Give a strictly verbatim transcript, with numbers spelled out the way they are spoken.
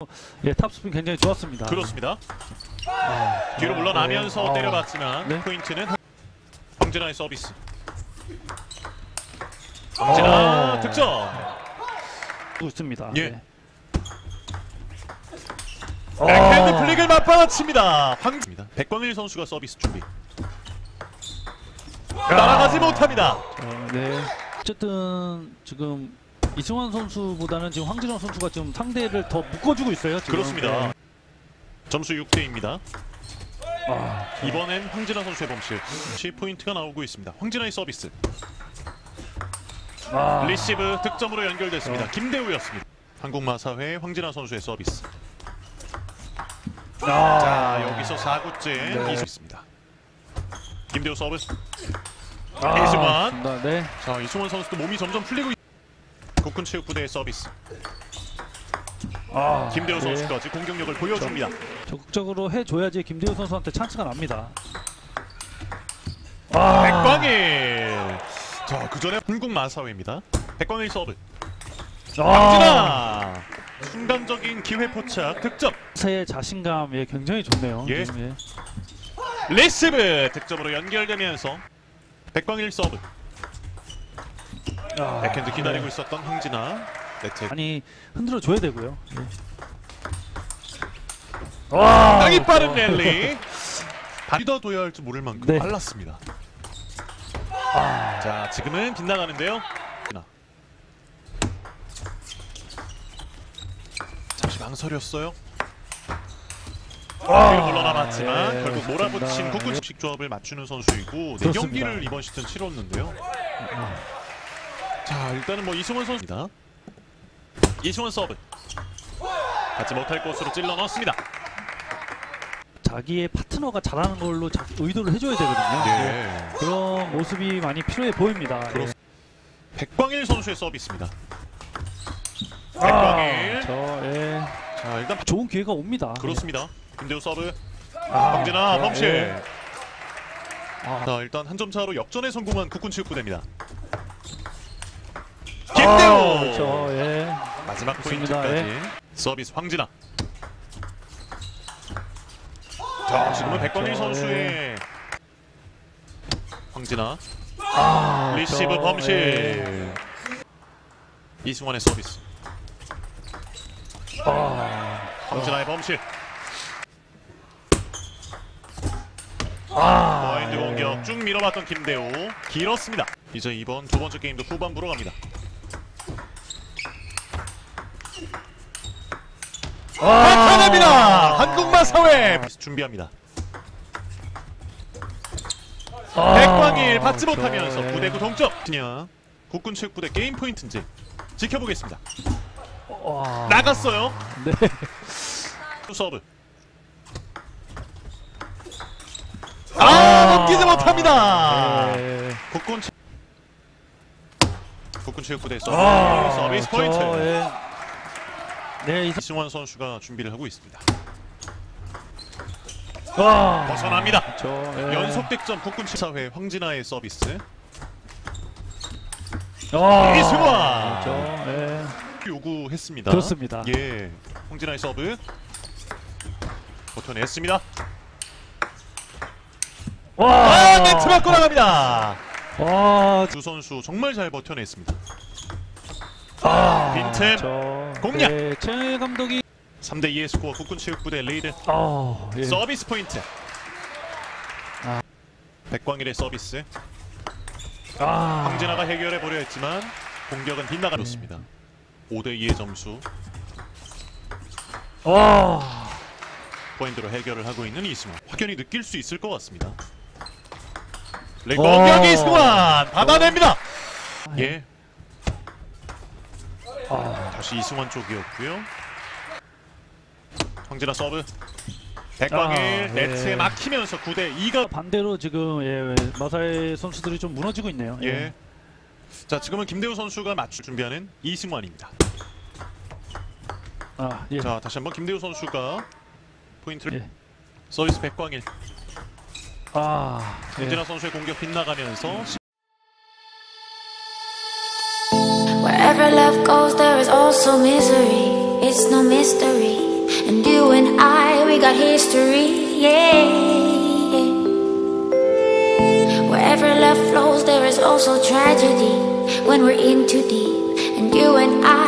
예, 탑스핀 굉장히 좋았습니다. 그렇습니다. 아, 뒤로 아, 물러나면서 네. 때려봤지만 네. 포인트는 황진아의 서비스. 황진아 아. 득점. 좋습니다. 예. 네. 백핸드 아. 플릭을 맞받아칩니다. 황진입니다. 백광일 선수가 서비스 준비. 따라가지 못합니다. 어, 네. 어쨌든 지금 이승환 선수보다는 지금 황진영 선수가 지금 상대를 더 묶어주고 있어요. 지금. 그렇습니다. 네. 점수 육 대입니다. 아, 이번엔 황진아 선수의 범실. 십 포인트가 나오고 있습니다. 황진아의 서비스. 아. 리시브 득점으로 연결됐습니다. 어. 김대우였습니다. 한국마사회 황진아 선수의 서비스. 아. 자, 여기서 사 구째 네. 이수 있습니다. 김대우 서비스. 아, 이승환. 좋습니다. 네. 자, 이승환 선수도 몸이 점점 풀리고 있... 국군체육부대의 서비스. 아, 김대우 네. 선수까지 공격력을 보여줍니다. 적극적으로 해줘야지 김대우 선수한테 찬스가 납니다. 아. 백광일. 자, 그 전에 한국마사회입니다. 백광일 서브. 아. 황진아. 순간적인 기회 포착 득점. 의 자신감 예, 굉장히 좋네요. 예. 지금, 예. 리시브 득점으로 연결되면서 백광일 서브. 아, 백핸드 기다리고 네. 있었던 황진아. 네트. 많이 흔들어 줘야 되고요. 예. 와, 땅이 빠른 저- 랠리. 발더 둬야 할지 모를 만큼 네. 빨랐습니다. 아, 자, 지금은 빗나가는데요. 잠시 망설였어요. 아, 뒤로 물러나봤지만 예, 결국 몰아붙인 그렇습니다. 국군식 조합을 맞추는 선수이고 네 그렇습니다. 경기를 이번 시즌 치렀는데요. 자, 일단은 뭐 이승원 선수입니다. 이승원 서브. 받지 못할 곳으로 찔러 넣었습니다. 자기의 파트너가 잘하는 걸로 자, 의도를 해줘야 되거든요. 예. 그런 모습이 많이 필요해 보입니다. 예. 그렇습니다. 백광일 선수의 서비스입니다. 아, 백광일. 저, 예. 자, 일단 좋은 기회가 옵니다. 그렇습니다. 김대우 서브. 아, 황진아 저, 범실. 예. 아, 자, 일단 한 점 차로 역전에 성공한 국군체육부대입니다. 아, 김대우. 저, 예. 마지막 좋습니다. 포인트까지 서비스 황진아. 자, 지금은 백광일 저, 선수의 황진아 아, 리시브 저, 범실. 예. 이승환의 서비스. 아, 황진아의 범실. 아, 마인드 예. 공격 쭉 밀어봤던 김대우. 길었습니다. 이제 이번 두 번째 게임도 후반부로 갑니다. 나타납니다. 한국마사회 준비합니다. 아, 백광일 받지 저, 못하면서 예. 구 대 구 동점. 그냥 국군체육부대 게임 포인트인지 지켜보겠습니다. 와, 나갔어요. 네. 서브. 아, 넘기지 못합니다. 예. 국군 국군체육부대 서브. 아, 서비스 저, 포인트. 예. 네, 이상. 이승환 선수가 준비를 하고 있습니다. 와, 벗어납니다. 저, 예. 연속 득점 국군체사회 황진아의 서비스. 와, 이승환. 저, 예. 요구했습니다. 그렇습니다. 예, 황진아의 서브 버텨냈습니다. 와, 아, 네트 맞고 나갑니다. 와, 두 선수 정말 잘 버텨냈습니다. 아, 빈틈, 저, 공략. 네, 최 감독이 삼 대 이의 스코어 국군체육부대 리드. 아, 예. 서비스 포인트. 아. 백광일의 서비스. 아, 황진아가 해결해 보려 했지만 공격은 빗나가졌습니다. 오 대 이의 점수. 와, 포인트로 해결을 하고 있는 이승환. 확연히 느낄 수 있을 것 같습니다. 네, 어. 공격 이승환 받아냅니다. 예, 아, 다시 이승환 쪽이었고요. 황진아 서브. 백광일 아, 네트에 예. 막히면서 구 대 이가. 반대로 지금 예, 마사의 선수들이 좀 무너지고 있네요. 예. 자, 지금은 김대우 선수가 맞출 준비하는 이승환입니다. 아, 예. 자, 다시 한번 김대우 선수가 포인트를. 예. 서비스 백광일. 아, 예. 황진아 선수의 공격 빗나가면서 Wherever love goes, there is also misery. It's no mystery. And you and I, we got history, yeah. Wherever love flows, there is also tragedy when we're in too deep. And you and I,